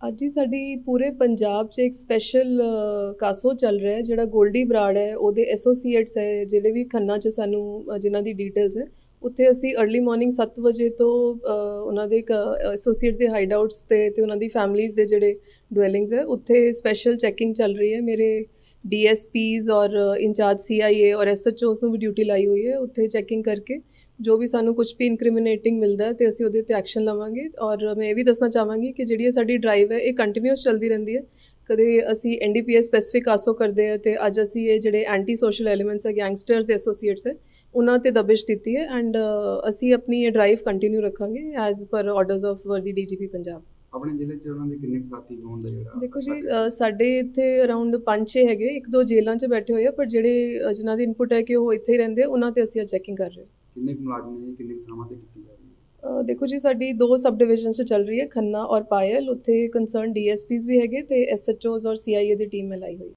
ਅੱਜ ਹੀ ਸਾਡੀ ਪੂਰੇ ਪੰਜਾਬ 'ਚ ਇੱਕ ਸਪੈਸ਼ਲ ਕਾਸੋ ਚੱਲ ਰਿਹਾ ਹੈ ਜਿਹੜਾ ਗੋਲਡੀ ਬਰਾੜ ਹੈ ਉਹਦੇ ਐਸੋਸੀਏਟਸ ਹੈ ਜਿਹੜੇ ਵੀ ਖੰਨਾ 'ਚ ਸਾਨੂੰ ਜਿਨ੍ਹਾਂ ਦੀ ਡਿਟੇਲਸ ਹੈ ਉੱਥੇ ਅਸੀਂ अर्ਲੀ ਮਾਰਨਿੰਗ 7 ਵਜੇ ਤੋਂ ਉਹਨਾਂ ਦੇ ਇੱਕ ਐਸੋਸੀਏਟ ਦੇ ਹਾਈਡਆਊਟਸ ਤੇ ਉਹਨਾਂ ਦੀ ਫੈਮਲੀਜ਼ ਦੇ ਜਿਹੜੇ ਡਵੈਲਿੰਗਸ ਹੈ ਉੱਥੇ ਸਪੈਸ਼ਲ ਚੈਕਿੰਗ ਚੱਲ ਰਹੀ ਹੈ। ਮੇਰੇ DSPs और इंचार्ज CIA और SHOs ਨੂੰ ਵੀ ਡਿਊਟੀ ਲਾਈ ਹੋਈ ਹੈ ਉੱਥੇ ਚੈਕਿੰਗ ਕਰਕੇ ਜੋ ਵੀ ਸਾਨੂੰ ਕੁਝ ਵੀ ਇਨਕ੍ਰਿਮੀਨੇਟਿੰਗ ਮਿਲਦਾ ਤੇ ਅਸੀਂ ਉਹਦੇ ਤੇ ਐਕਸ਼ਨ ਲਵਾਂਗੇ। ਔਰ ਮੈਂ ਇਹ ਵੀ ਦੱਸਣਾ ਚਾਹਾਂਗੀ ਕਿ ਜਿਹੜੀ ਸਾਡੀ ਡਰਾਈਵ ਹੈ ਇਹ ਕੰਟੀਨਿਊਸ ਚੱਲਦੀ ਰਹਿੰਦੀ ਹੈ। ਕਦੇ ਅਸੀਂ NDPS ਸਪੈਸੀਫਿਕ ਆਸੋ ਕਰਦੇ ਆ ਤੇ ਅੱਜ ਅਸੀਂ ਇਹ ਜਿਹੜੇ ਐਂਟੀ ਸੋਸ਼ਲ ਐਲੀਮੈਂਟਸ ਹੈ ਗੈਂਗਸਟਰਸ ਦੇ ਐਸੋਸੀਏਟਸ ਹੈ ਉਹਨਾਂ ਤੇ ਦਬਿਸ਼ ਦਿੱਤੀ ਹੈ ਐਂਡ ਅਸੀਂ ਆਪਣੀ ਇਹ ਡਰਾਈਵ ਕੰਟੀਨਿਊ ਰੱਖਾਂਗੇ as per orders of worthy DGP Punjab. ਆਪਣੇ ਜ਼ਿਲ੍ਹੇ 'ਚ ਉਹਨਾਂ ਦੇ ਕਿੰਨੇ ਸਾਥੀ ਹੋਣ ਦਾ ਜਿਹੜਾ ਦੇਖੋ ਜੀ ਸਾਡੇ ਇੱਥੇ ਅਰਾਊਂਡ 5-6 ਹੈਗੇ, 1-2 ਜੇਲ੍ਹਾਂ 'ਚ ਬੈਠੇ ਹੋਏ ਆ ਪਰ ਜਿਹੜੇ ਜਿਨ੍ਹਾਂ ਦੀ ਇਨਪੁਟ ਹੈ ਕਿ ਉਹ ਇੱਥੇ ਹੀ ਰਹਿੰਦੇ ਉਹਨਾਂ ਤੇ ਅਸੀਂ ਚੈਕਿੰਗ ਕਰ ਰਹੇ। ਕਿੰਨੇ ਮੁਲਾਜ਼ਮ ਨੇ ਕਿੰਨੇ ਥਾਵਾਂ ਤੇ ਕੀਤੀ ਜਾ ਰਹੀ ਹੈ? ਦੇਖੋ ਜੀ ਸਾਡੀ 2 ਸਬ ਡਿਵੀਜ਼ਨਸ 'ਚ ਚੱਲ ਰਹੀ ਹੈ ਖੰਨਾ ਔਰ ਪਾਇਲ। ਉੱਥੇ ਕੰਸਰਨ DSPs ਵੀ ਹੈਗੇ ਤੇ SHOs ਔਰ CIA ਦੀ ਟੀਮ ਮੈਂ ਲਾਈ ਹੋਈ।